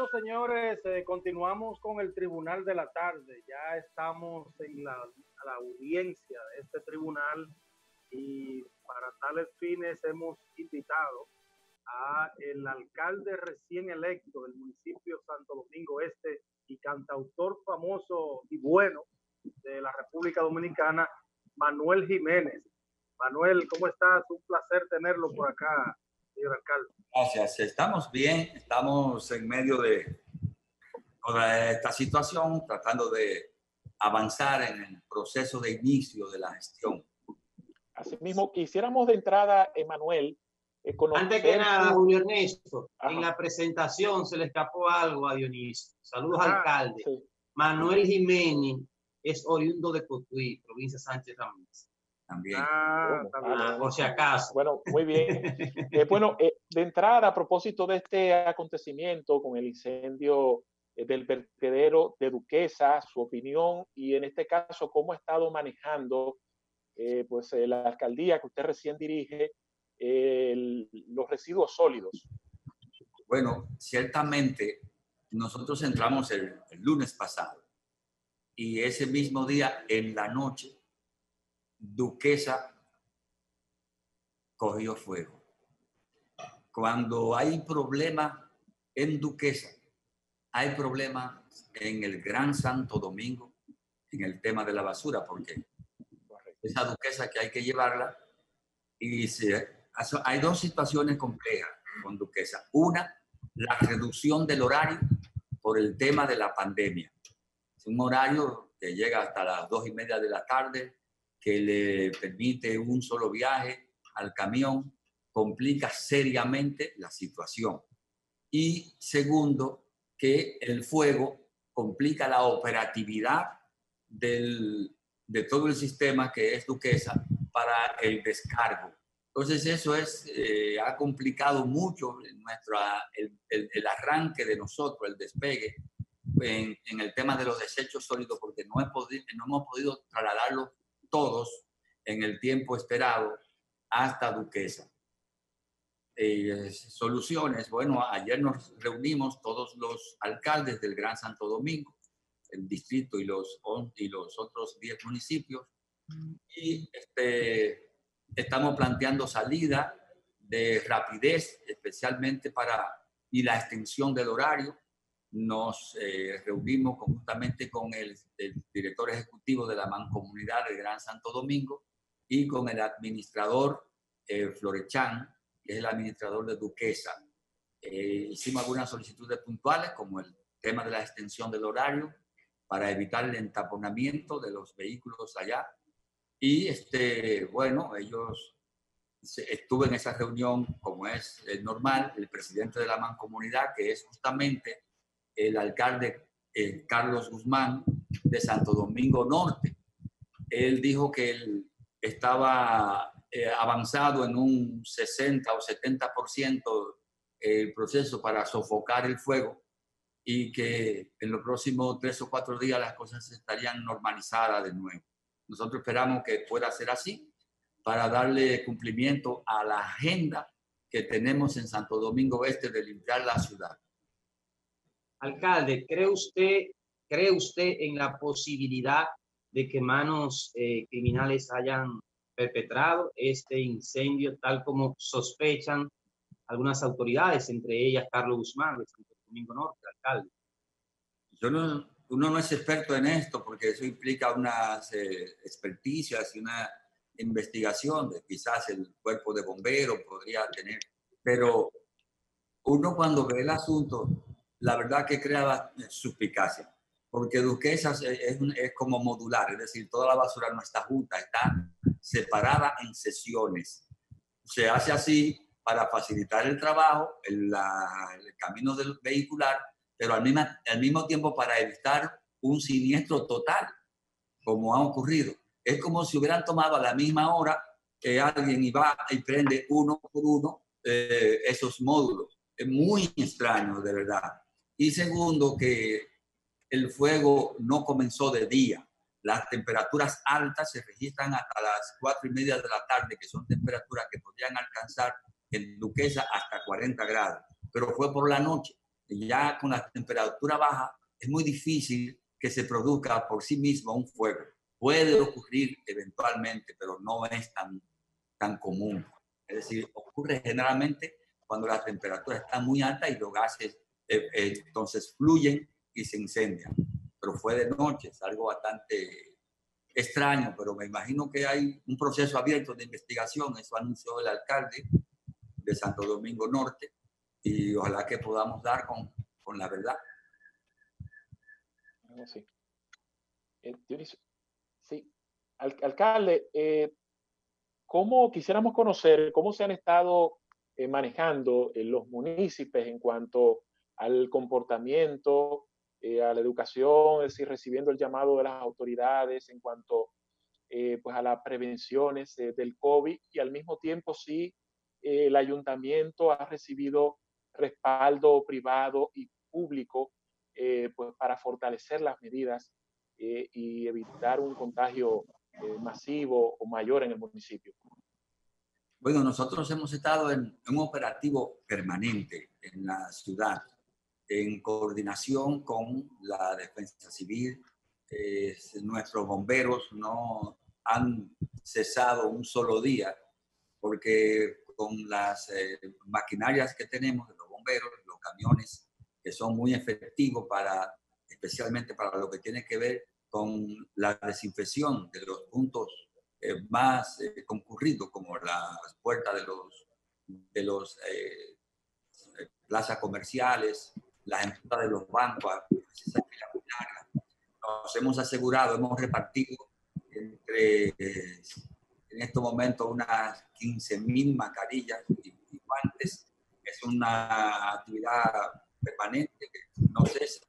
Bueno, señores, continuamos con el Tribunal de la Tarde. Ya estamos en la audiencia de este tribunal y para tales fines hemos invitado a el alcalde recién electo del municipio Santo Domingo Este y cantautor famoso y bueno de la República Dominicana, Manuel Jiménez. Manuel, ¿cómo estás? Un placer tenerlo por acá, señor alcalde. Gracias, estamos bien, estamos en medio de toda esta situación, tratando de avanzar en el proceso de inicio de la gestión. Asimismo, quisiéramos de entrada, Emanuel, antes que nada, Julio Ernesto, en la presentación se le escapó algo a Dionisio. Saludos, alcalde. Sí. Manuel Jiménez es oriundo de Cotuí, provincia Sánchez Ramírez. También. Por si acaso. Bueno, muy bien. De entrada, a propósito de este acontecimiento con el incendio del vertedero de Duquesa, su opinión y en este caso, cómo ha estado manejando la alcaldía que usted recién dirige, los residuos sólidos. Bueno, ciertamente nosotros entramos el lunes pasado y ese mismo día en la noche Duquesa cogió fuego. Cuando hay problemas en Duquesa, hay problemas en el Gran Santo Domingo en el tema de la basura, porque esa Duquesa que hay que llevarla y hay dos situaciones complejas con Duquesa. Una, la reducción del horario por el tema de la pandemia. Es un horario que llega hasta las 2:30 de la tarde, que le permite un solo viaje al camión, complica seriamente la situación. Y segundo, que el fuego complica la operatividad de todo el sistema que es Duquesa para el descargo. Entonces eso ha complicado mucho el arranque de nosotros, el despegue en el tema de los desechos sólidos, porque no hemos podido trasladarlos todos en el tiempo esperado hasta Duquesa. Soluciones. Bueno, ayer nos reunimos todos los alcaldes del Gran Santo Domingo, el distrito y los otros 10 municipios y estamos planteando salida de rapidez, especialmente y la extensión del horario. Nos reunimos conjuntamente con el director ejecutivo de la Mancomunidad del Gran Santo Domingo y con el administrador Florechán, que es el administrador de Duquesa. Hicimos algunas solicitudes puntuales, como el tema de la extensión del horario, para evitar el entaponamiento de los vehículos allá. Y estuve en esa reunión, como es normal, el presidente de la Mancomunidad, que es justamente el alcalde Carlos Guzmán de Santo Domingo Norte. Él dijo que él estaba avanzado en un 60 o 70% el proceso para sofocar el fuego y que en los próximos 3 o 4 días las cosas estarían normalizadas de nuevo. Nosotros esperamos que pueda ser así para darle cumplimiento a la agenda que tenemos en Santo Domingo Este de limpiar la ciudad. Alcalde, ¿cree usted en la posibilidad de que manos criminales hayan perpetrado este incendio, tal como sospechan algunas autoridades, entre ellas Carlos Guzmán de Santo Domingo Norte, alcalde? Uno no es experto en esto porque eso implica unas experticias y una investigación de quizás el cuerpo de bomberos podría tener, pero uno cuando ve el asunto, la verdad que crea suspicacia, porque Duquesa es como modular, es decir, toda la basura no está junta, está separada en sesiones. Se hace así para facilitar el trabajo, el camino del vehicular, pero al mismo tiempo para evitar un siniestro total, como ha ocurrido. Es como si hubieran tomado a la misma hora que alguien va y prende uno por uno esos módulos. Es muy extraño, de verdad. Y segundo, que el fuego no comenzó de día. Las temperaturas altas se registran hasta las 4:30 de la tarde, que son temperaturas que podrían alcanzar en Duquesa hasta 40 grados. Pero fue por la noche. ya con la temperatura baja, es muy difícil que se produzca por sí mismo un fuego. Puede ocurrir eventualmente, pero no es tan común. Es decir, ocurre generalmente cuando la temperatura está muy alta y los gases entonces fluyen y se incendian. Pero fue de noche, es algo bastante extraño, pero me imagino que hay un proceso abierto de investigación. Eso anunció el alcalde de Santo Domingo Norte y ojalá que podamos dar con la verdad. Sí. Dionisio, sí. Alcalde, ¿cómo quisiéramos conocer cómo se han estado manejando los municipios en cuanto al comportamiento, a la educación, es decir, recibiendo el llamado de las autoridades en cuanto pues a las prevenciones del COVID y al mismo tiempo sí el ayuntamiento ha recibido respaldo privado y público pues para fortalecer las medidas y evitar un contagio masivo o mayor en el municipio? Bueno, nosotros hemos estado en un operativo permanente en la ciudad, en coordinación con la Defensa Civil. Nuestros bomberos no han cesado un solo día, porque con las maquinarias que tenemos de los bomberos, los camiones, que son muy efectivos especialmente para lo que tiene que ver con la desinfección de los puntos más concurridos, como las puertas de los plazas comerciales, las entradas de los bancos. Nos hemos asegurado, hemos repartido en estos momentos unas 15.000 mascarillas y guantes. Es una actividad permanente que no sé si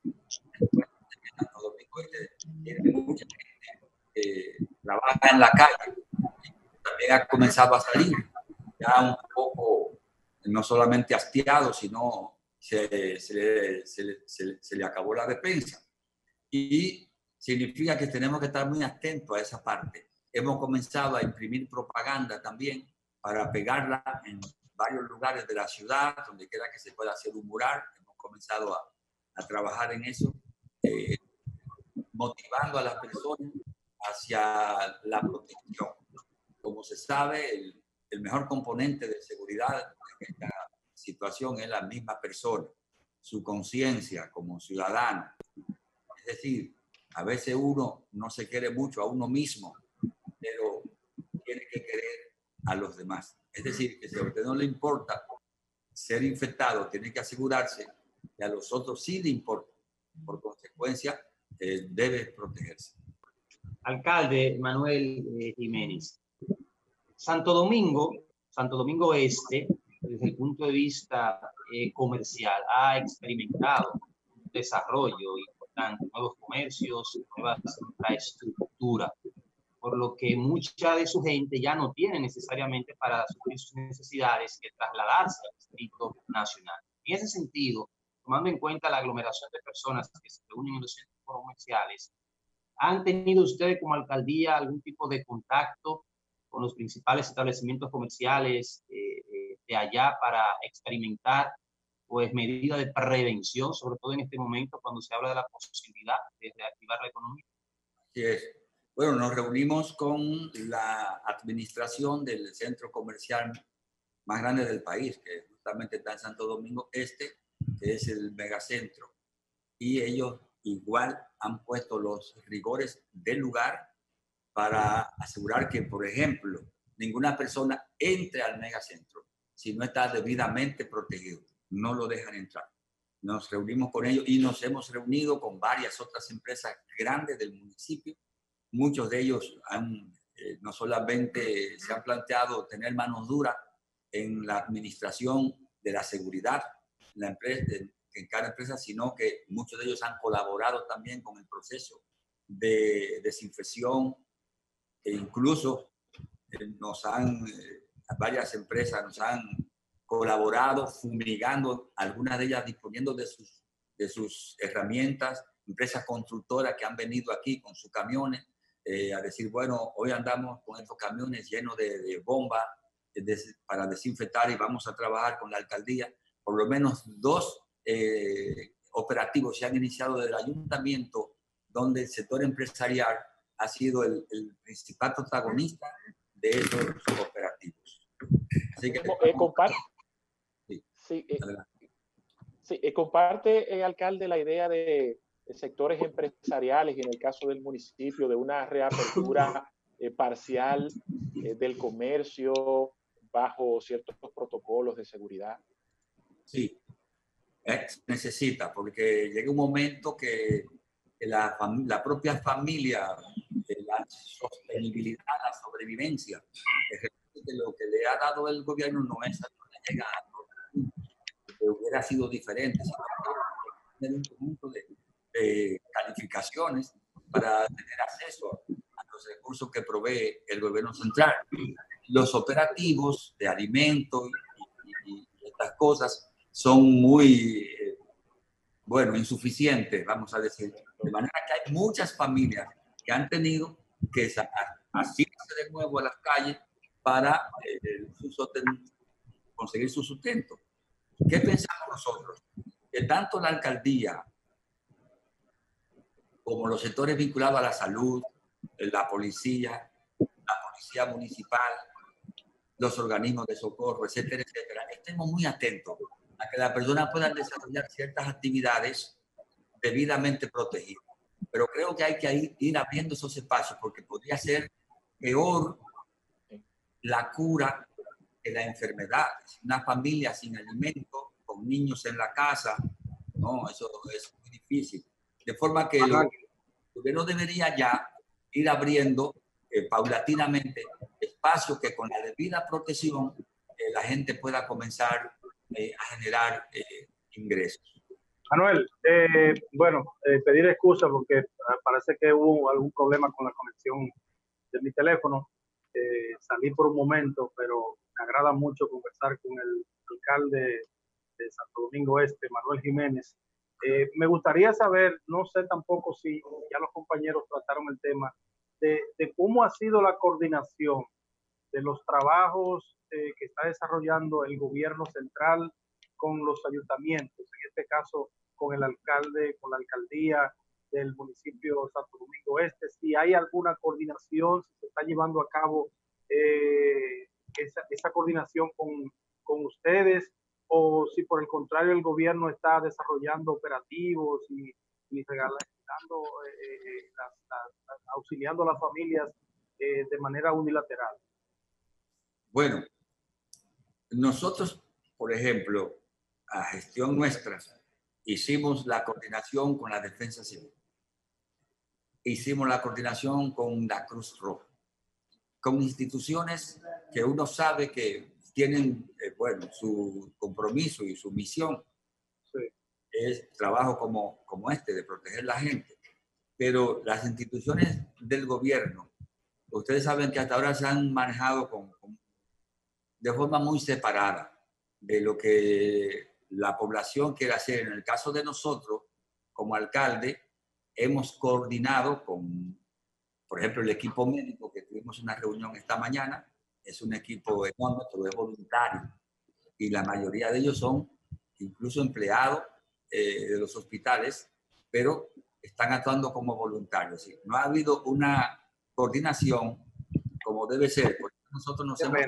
tiene mucha gente que trabaja en la calle. También ha comenzado a salir ya un poco, no solamente hastiado, sino se le acabó la despensa. Y significa que tenemos que estar muy atentos a esa parte. Hemos comenzado a imprimir propaganda también para pegarla en varios lugares de la ciudad, donde quiera que se pueda hacer un mural. Hemos comenzado a trabajar en eso, motivando a las personas hacia la protección. Como se sabe, el mejor componente de seguridad en esta situación es la misma persona, su conciencia como ciudadano. Es decir, a veces uno no se quiere mucho a uno mismo, pero tiene que querer a los demás. Es decir, que si a usted no le importa ser infectado, tiene que asegurarse que a los otros sí le importa. Por consecuencia, debe protegerse. Alcalde Manuel Jiménez, Santo Domingo Este, desde el punto de vista comercial, ha experimentado un desarrollo importante, nuevos comercios, nuevas infraestructuras, por lo que mucha de su gente ya no tiene necesariamente para suplir sus necesidades que trasladarse al Distrito Nacional. En ese sentido, tomando en cuenta la aglomeración de personas que se reúnen en los centros comerciales, ¿han tenido ustedes como alcaldía algún tipo de contacto con los principales establecimientos comerciales de allá para experimentar pues medidas de prevención, sobre todo en este momento cuando se habla de la posibilidad de reactivar la economía? Así es. Bueno, nos reunimos con la administración del centro comercial más grande del país, que justamente está en Santo Domingo Este, que es el megacentro, y ellos igual han puesto los rigores del lugar para asegurar que, por ejemplo, ninguna persona entre al megacentro si no está debidamente protegido. No lo dejan entrar. Nos reunimos con ellos y nos hemos reunido con varias otras empresas grandes del municipio. Muchos de ellos no solamente se han planteado tener manos duras en la administración de la seguridad en cada empresa, sino que muchos de ellos han colaborado también con el proceso de desinfección e incluso varias empresas nos han colaborado fumigando, algunas de ellas disponiendo de sus herramientas, empresas constructoras que han venido aquí con sus camiones a decir, bueno, hoy andamos con estos camiones llenos de bombas para desinfectar y vamos a trabajar con la alcaldía. Por lo menos 2 operativos se han iniciado desde el ayuntamiento, donde el sector empresarial ha sido el principal protagonista de esos operativos. Así que comparte, sí, comparte, alcalde, la idea de sectores empresariales y en el caso del municipio de una reapertura parcial del comercio bajo ciertos protocolos de seguridad. Sí, necesita, porque llega un momento que la propia familia, la sostenibilidad, la sobrevivencia, de lo que le ha dado el gobierno no es algo que llega a que hubiera sido diferente, sino que tener un conjunto de calificaciones para tener acceso a los recursos que provee el gobierno central. Los operativos de alimentos y estas cosas son muy, insuficientes, vamos a decir. De manera que hay muchas familias que han tenido que asirse de nuevo a las calles para conseguir su sustento. ¿Qué pensamos nosotros? Que tanto la alcaldía como los sectores vinculados a la salud, la policía municipal, los organismos de socorro, etcétera, etcétera, estemos muy atentos a que las personas puedan desarrollar ciertas actividades debidamente protegidas. Pero creo que hay que ir abriendo esos espacios porque podría ser peor la cura que la enfermedad. Una familia sin alimento, con niños en la casa, no, eso es muy difícil. De forma que el gobierno debería ya ir abriendo paulatinamente espacios que con la debida protección la gente pueda comenzar a generar ingresos. Manuel, pedir excusa porque parece que hubo algún problema con la conexión de mi teléfono. Salí por un momento, pero me agrada mucho conversar con el alcalde de Santo Domingo Este, Manuel Jiménez. Me gustaría saber, no sé tampoco si ya los compañeros trataron el tema, de cómo ha sido la coordinación de los trabajos que está desarrollando el gobierno central con los ayuntamientos, en este caso con el alcalde, con la alcaldía del municipio Santo Domingo Este, si hay alguna coordinación, si se está llevando a cabo esa coordinación con ustedes, o si por el contrario el gobierno está desarrollando operativos y regalando, auxiliando a las familias de manera unilateral. Bueno, nosotros, por ejemplo, a gestión nuestra, hicimos la coordinación con la Defensa Civil. Hicimos la coordinación con la Cruz Roja, con instituciones que uno sabe que tienen, su compromiso y su misión. Sí. Es trabajo como este, de proteger a la gente. Pero las instituciones del gobierno, ustedes saben que hasta ahora se han manejado de forma muy separada de lo que la población quiere hacer. En el caso de nosotros, como alcalde, hemos coordinado con, por ejemplo, el equipo médico, que tuvimos una reunión esta mañana. Es un equipo enorme, pero es voluntario. Y la mayoría de ellos son incluso empleados de los hospitales, pero están actuando como voluntarios. ¿Sí? No ha habido una coordinación como debe ser, porque nosotros nos hemos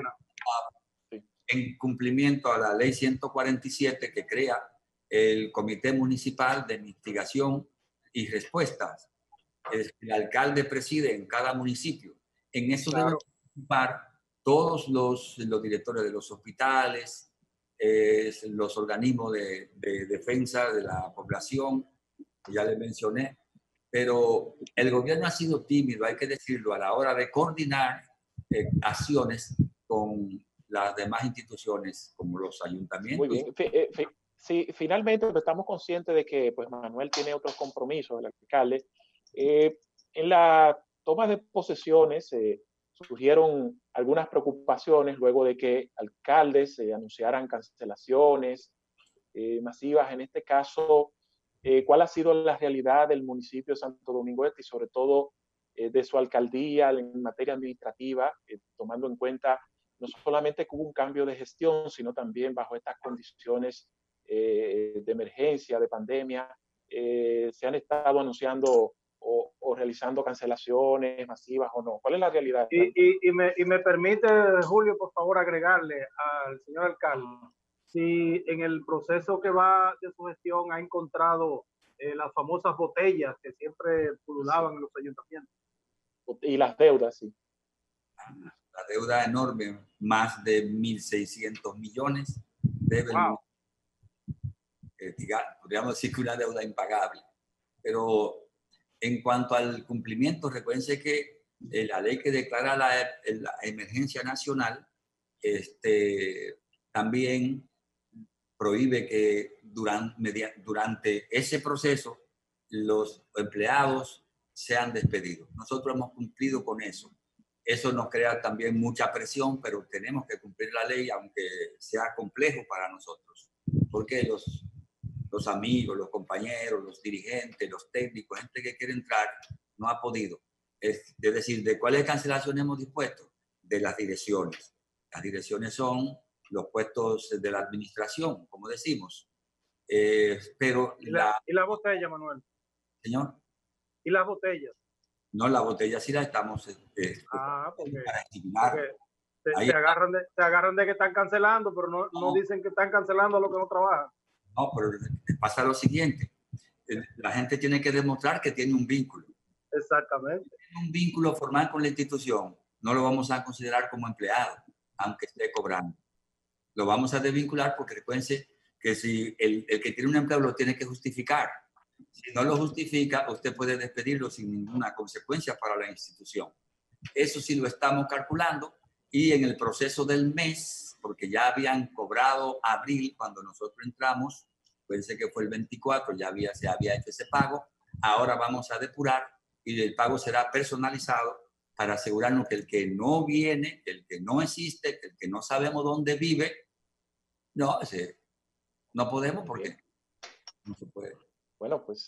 en cumplimiento a la ley 147 que crea el Comité Municipal de Investigación y Respuestas. El alcalde preside en cada municipio. En eso deben participar todos los directores de los hospitales, los organismos de defensa de la población, ya les mencioné, pero el gobierno ha sido tímido, hay que decirlo, a la hora de coordinar acciones con las demás instituciones como los ayuntamientos. Muy bien. Sí, finalmente estamos conscientes de que pues, Manuel tiene otros compromisos, el alcalde. En la toma de posesiones surgieron algunas preocupaciones luego de que alcaldes anunciaran cancelaciones masivas. En este caso, ¿cuál ha sido la realidad del municipio de Santo Domingo Este y sobre todo de su alcaldía en materia administrativa, tomando en cuenta no solamente que hubo un cambio de gestión, sino también bajo estas condiciones de emergencia, de pandemia, se han estado anunciando o realizando cancelaciones masivas o no. ¿Cuál es la realidad? Y me permite, Julio, por favor, agregarle al señor alcalde, si en el proceso que va de su gestión ha encontrado las famosas botellas que siempre pululaban en los ayuntamientos. Y las deudas, sí. La deuda enorme, más de 1.600 millones, debe, wow. Podríamos decir que una deuda impagable. Pero en cuanto al cumplimiento, recuérdense que la ley que declara la emergencia nacional también prohíbe que durante ese proceso los empleados sean despedidos. Nosotros hemos cumplido con eso. Eso nos crea también mucha presión, pero tenemos que cumplir la ley, aunque sea complejo para nosotros, porque los amigos, los compañeros, los dirigentes, los técnicos, gente que quiere entrar, no ha podido. Es decir, ¿de cuáles cancelaciones hemos dispuesto? De las direcciones. Las direcciones son los puestos de la administración, como decimos. Pero ¿Y la botella, Manuel? Señor. ¿Y las botellas? No, la botella sí la estamos para eliminar. Se agarran de que están cancelando, pero no dicen que están cancelando a los que no trabajan. No, pero pasa lo siguiente. La gente tiene que demostrar que tiene un vínculo. Exactamente. Tiene un vínculo formal con la institución. No lo vamos a considerar como empleado, aunque esté cobrando. Lo vamos a desvincular porque recuérdense que si el que tiene un empleo lo tiene que justificar. Si no lo justifica, usted puede despedirlo sin ninguna consecuencia para la institución. Eso sí lo estamos calculando y en el proceso del mes, porque ya habían cobrado abril cuando nosotros entramos, pensé que fue el 24, se había hecho ese pago, ahora vamos a depurar y el pago será personalizado para asegurarnos que el que no viene, el que no existe, el que no sabemos dónde vive, no podemos porque no se puede. Bueno, pues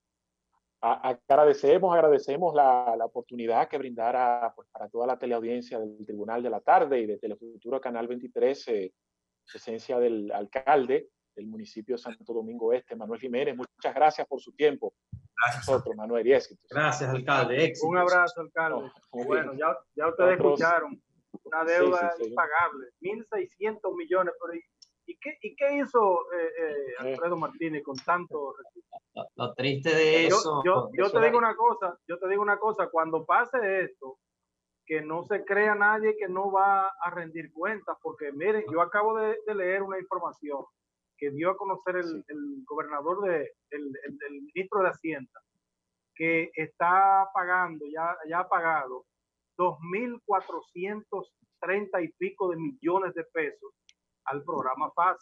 agradecemos la oportunidad que brindara pues, para toda la teleaudiencia del Tribunal de la Tarde y de Telefuturo Canal 23, presencia del alcalde del municipio de Santo Domingo Este, Manuel Jiménez. Muchas gracias por su tiempo. Gracias a nosotros, Manuel, y éxitos. Gracias, alcalde. Éxitos. Un abrazo, alcalde. Bueno, ya ustedes escucharon. Una deuda impagable, 1.600 millones. Pero ¿y qué hizo Alfredo Martínez con tanto recursos? Lo triste de eso. Yo te digo una cosa, cuando pase esto, que no se crea nadie que no va a rendir cuentas, porque miren, yo acabo de leer una información que dio a conocer el gobernador el ministro de Hacienda, que está pagando, ya ha pagado 2.430 y pico de millones de pesos al programa FAST.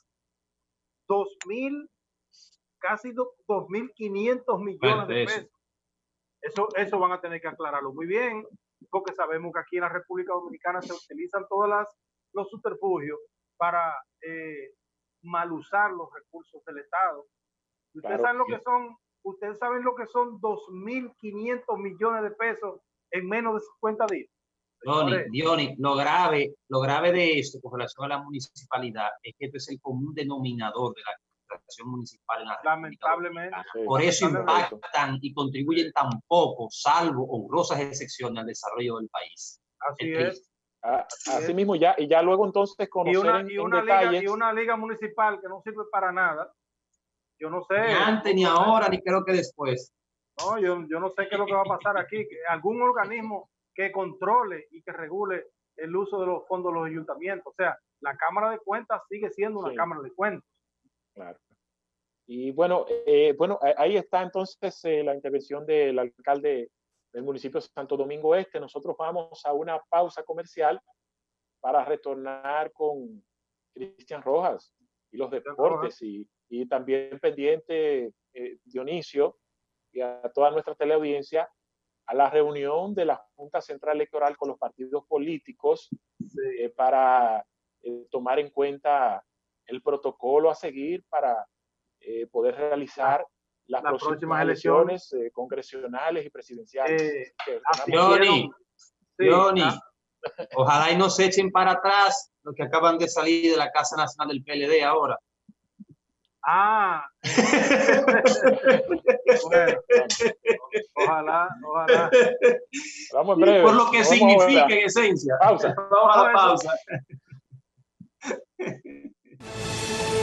Casi 2.500 millones de pesos. Eso van a tener que aclararlo muy bien, porque sabemos que aquí en la República Dominicana se utilizan todos los subterfugios para mal usar los recursos del Estado. Ustedes saben lo que son 2.500 millones de pesos en menos de 50 días. Diony, lo grave de esto con relación a la municipalidad es que esto es el común denominador de la administración municipal en la lamentablemente. Por eso impactan y contribuyen tan poco, salvo honrosas excepciones al desarrollo del país. Así es. Así mismo, y ya luego entonces conocer y una liga municipal que no sirve para nada. Yo no sé. Ni antes, ni ahora, ni creo que después. No, yo no sé qué es lo que va a pasar aquí. Que algún organismo que controle y que regule el uso de los fondos de los ayuntamientos. O sea, la Cámara de Cuentas sigue siendo una Cámara de Cuentas. Claro. Y bueno, ahí está entonces la intervención del alcalde del municipio de Santo Domingo Este. Nosotros vamos a una pausa comercial para retornar con Cristian Rojas y los deportes y también pendiente Dionisio y a toda nuestra teleaudiencia a la reunión de la Junta Central Electoral con los partidos políticos para tomar en cuenta el protocolo a seguir para poder realizar las próximas elecciones congresionales y presidenciales. Diony, ojalá y no se echen para atrás los que acaban de salir de la Casa Nacional del PLD ahora. Ah, bueno, ojalá. Vamos en breve. Por lo que Nos vemos significa ahora. en esencia. Pausa. Vamos a la No, eso- pausa.